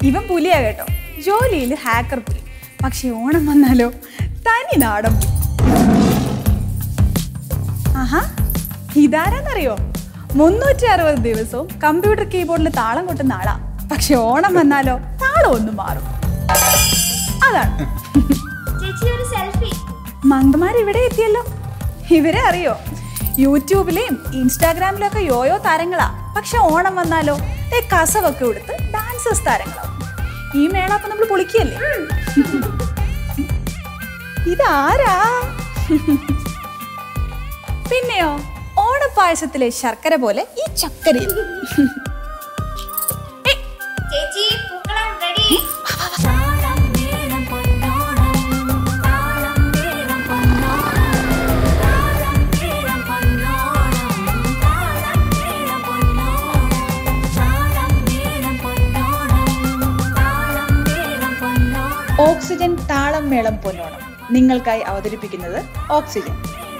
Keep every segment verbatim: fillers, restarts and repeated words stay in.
ഇവൻ പുലിയാ കേട്ടോ, ജോലിയിൽ ഹാക്കർ പുലി. പക്ഷെ ഓണം വന്നാലോ തനി നാടൻ പുലി. ആഹാ, ഇതാരാന്നറിയോ? മുന്നൂറ്റി അറുപത് ദിവസവും കമ്പ്യൂട്ടർ കീബോർഡിൽ താളം കൊട്ടുന്ന ആളാ. പക്ഷെ ഓണം വന്നാലോ താളം ഒന്നും മാറും. അതാണ് മങ്കമാർ ഇവിടെ എത്തിയല്ലോ. ഇവരെ അറിയോ? യൂട്യൂബിലെയും ഇൻസ്റ്റാഗ്രാമിലും ഒക്കെ യോയോ താരങ്ങളാ. പക്ഷെ ഓണം വന്നാലോ കസവൊക്കെ കൊടുത്ത് ഡാൻസേഴ്സ് താരങ്ങളാവും. ഈ മേള അപ്പൊ നമ്മൾ പൊളിക്കല്ലേ. ഇതാരാ? പിന്നെയോ ഓണപ്പായസത്തിലെ ശർക്കര പോലെ ഈ ചക്കരയും. ഓക്സിജൻ താളം മേളം പൊന്നോണം നിങ്ങൾക്കായി അവതരിപ്പിക്കുന്നത് ഓക്സിജൻ.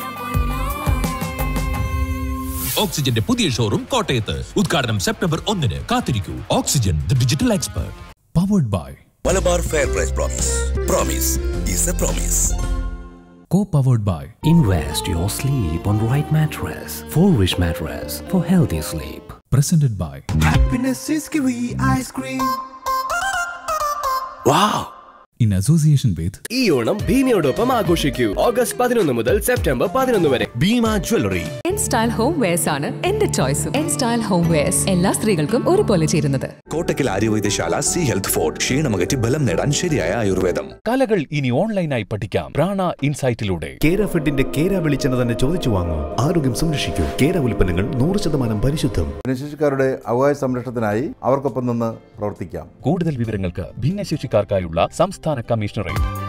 ഓക്സിജന്റെ പുതിയ ഷോറൂം കോട്ടയത്ത്. ഉദ്ഘാടനം സെപ്റ്റംബർ ഒന്നിന്. കാത്തിരിക്കൂ. Oxygen, the digital expert. Powered by Malabar Fair Price Promise. Promise is a promise. Co-powered by Invest your sleep on right mattress. Four-wish mattress for healthy sleep. Presented by Happiness is kiwi ice cream. Wow! in association with ഈ Onam ഭീമയോടൊപ്പം ആഘോഷിക്കൂ. August പതിനൊന്ന് മുതൽ September പതിനൊന്ന് വരെ. Bhima jewellery. N style home wears ആണ് എന്റെ choice. N style home wears എല്ലാ സ്ത്രീകൾക്കും ഒരുപോലെ ചേരുന്നത്. Kottakkal Arya Vaidya Sala, C health fort. ക്ഷീണമകറ്റി ബലം നേടാൻ ശരിയായ ആയുർവേദം. കലകൾ ഇനി ഓൺലൈനായി പഠിക്കാം പ്രാണ ഇൻസൈറ്റിലൂടെ. കേര ഫെഡിന്റെ കേര വെളിച്ചെണ്ണ തന്നെ ചോദിച്ചു വാങ്ങൂ. ആരോഗ്യം സംരക്ഷിക്കൂ. കേര ഉൽപ്പന്നങ്ങൾ നൂറ് ശതമാനം പരിശുദ്ധം. ഭിന്നശേഷിക്കാരുടെ അവകാശ സംരക്ഷണത്തിനായി അവർക്കൊപ്പം നിന്ന് പ്രവർത്തിക്കാം. കൂടുതൽ വിവരങ്ങൾക്ക് ഭിന്നശേഷിക്കാർക്കായുള്ള സംസ്ഥാന കമ്മീഷണറേറ്റ്